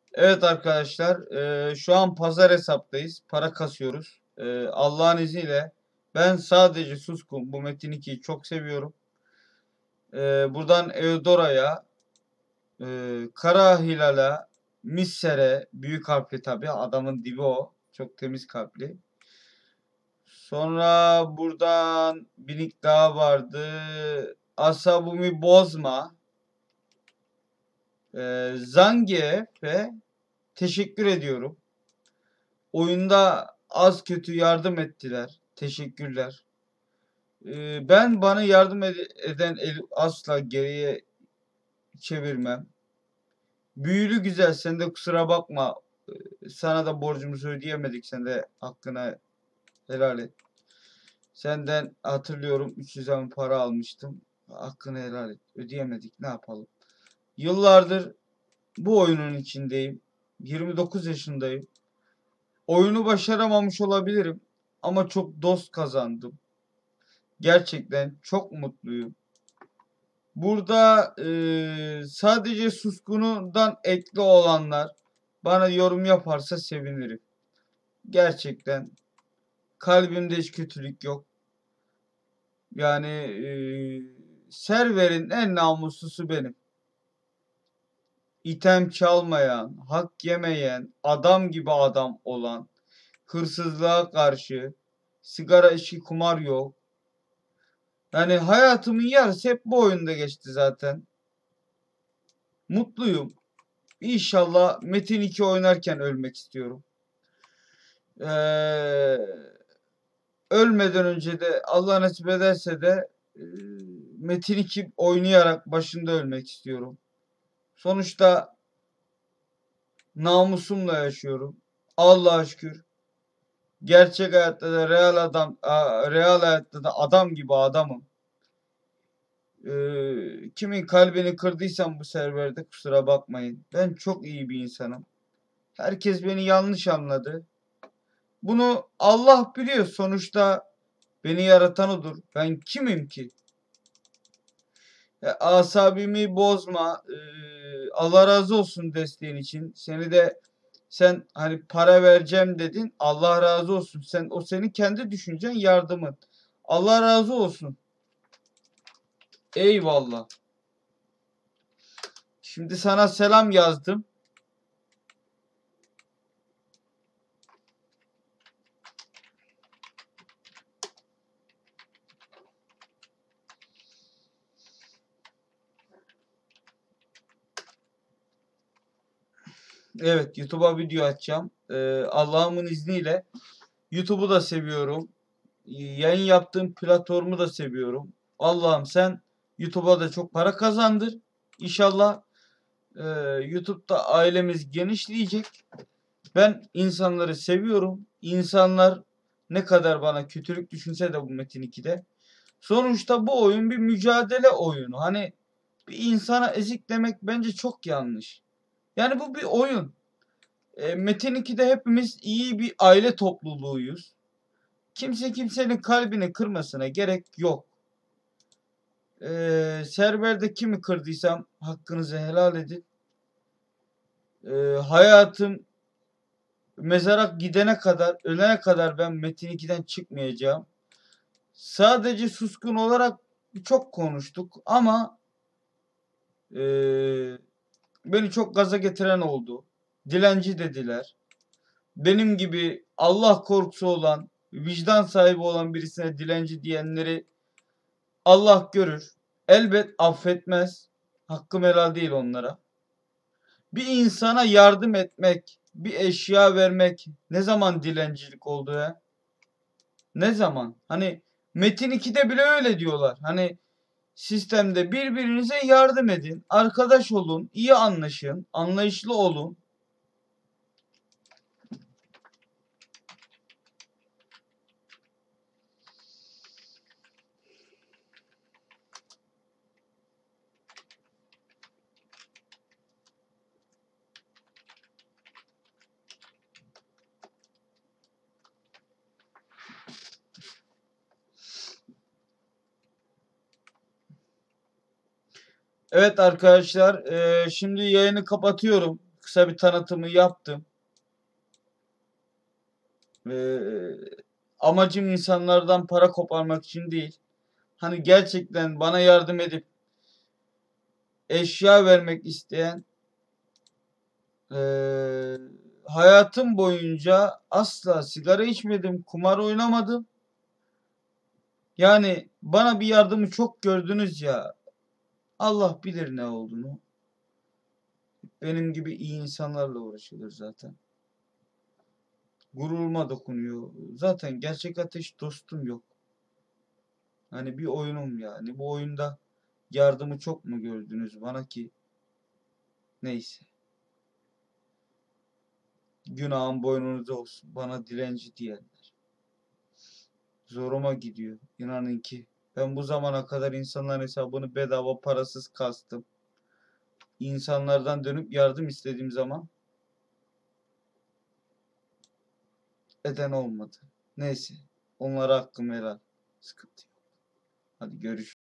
Evet arkadaşlar, şu an pazar hesaptayız. Para kasıyoruz. Allah'ın izniyle ben sadece Suskun. Bu Metin 2'yi çok seviyorum. Buradan Eudora'ya, Kara Hilal'a, Misser'e, büyük harfli tabii. Adamın dibi o. Çok temiz kalpli. Sonra buradan Binik daha vardı. Asabumi bozma. Zangief'e teşekkür ediyorum. Oyunda az kötü yardım ettiler. Teşekkürler. Ben bana yardım eden eli asla geriye çevirmem. Büyülü güzel, sen de kusura bakma. Sana da borcumuzu ödeyemedik. Sen de hakkını helal et. Senden hatırlıyorum 300 bin para almıştım. Hakkını helal et. Ödeyemedik. Ne yapalım? Yıllardır bu oyunun içindeyim. 29 yaşındayım. Oyunu başaramamış olabilirim ama çok dost kazandım. Gerçekten çok mutluyum. Burada sadece Suskun'dan ekli olanlar bana yorum yaparsa sevinirim. Gerçekten kalbimde hiç kötülük yok. Yani serverin en namuslusu benim. İtem çalmayan, hak yemeyen, adam gibi adam olan, hırsızlığa karşı, sigara içki kumar yok. Yani hayatımın yarısı hep bu oyunda geçti zaten. Mutluyum. İnşallah Metin 2 oynarken ölmek istiyorum. Ee, Ölmeden önce de Allah nasip ederse de e, Metin 2 oynayarak başında ölmek istiyorum. Sonuçta namusumla yaşıyorum. Allah'a şükür. Gerçek hayatta da real hayatta da adam gibi adamım. Kimin kalbini kırdıysam bu serverde kusura bakmayın. Ben çok iyi bir insanım. Herkes beni yanlış anladı. Bunu Allah biliyor. Sonuçta beni yaratan odur. Ben kimim ki? Asabimi bozma. Allah razı olsun desteğin için. Seni de sen hani para vereceğim dedin. Allah razı olsun. O senin kendi düşüncen, yardımın. Allah razı olsun. Eyvallah. Şimdi sana selam yazdım. Evet, YouTube'a video açacağım. Allah'ımın izniyle YouTube'u da seviyorum. Yayın yaptığım platformu da seviyorum. Allah'ım sen YouTube'a da çok para kazandır. İnşallah e, YouTube'da ailemiz genişleyecek. Ben insanları seviyorum. İnsanlar ne kadar bana kötülük düşünse de bu Metin 2'de. Sonuçta bu oyun bir mücadele oyunu. Hani bir insana ezik demek bence çok yanlış. Yani bu bir oyun. Metin 2'de hepimiz iyi bir aile topluluğuyuz. Kimse kimsenin kalbini kırmasına gerek yok. Serverde kimi kırdıysam hakkınızı helal edin. Hayatım mezara gidene kadar, ölene kadar ben Metin 2'den çıkmayacağım. Sadece suskun olarak çok konuştuk ama beni çok gaza getiren oldu. Dilenci dediler. Benim gibi Allah korkusu olan, vicdan sahibi olan birisine dilenci diyenleri Allah görür. Elbet affetmez. Hakkım helal değil onlara. Bir insana yardım etmek, bir eşya vermek ne zaman dilencilik oldu ya? Ne zaman? Hani Metin 2'de bile öyle diyorlar. Hani sistemde birbirinize yardım edin, arkadaş olun, iyi anlaşın, anlayışlı olun. Evet arkadaşlar, şimdi yayını kapatıyorum. kısa bir tanıtımı yaptım. Amacım insanlardan para koparmak için değil. Hani gerçekten bana yardım edip eşya vermek isteyen, hayatım boyunca asla sigara içmedim, kumar oynamadım. Yani bana bir yardımı çok gördünüz ya. Allah bilir ne olduğunu. Benim gibi iyi insanlarla uğraşılır zaten. Gururuma dokunuyor. Zaten gerçek ateş dostum yok. Hani bir oyunum yani. Bu oyunda yardımı çok mu gördünüz bana ki? Neyse. Günahım boynunuza olsun. Bana dilenci diyenler. Zoruma gidiyor. İnanın ki. Ben bu zamana kadar insanların hesabını bedava parasız kastım. İnsanlardan dönüp yardım istediğim zaman eden olmadı. Neyse. Onlara hakkım helal. Sıkıntı yok. Hadi görüşürüz.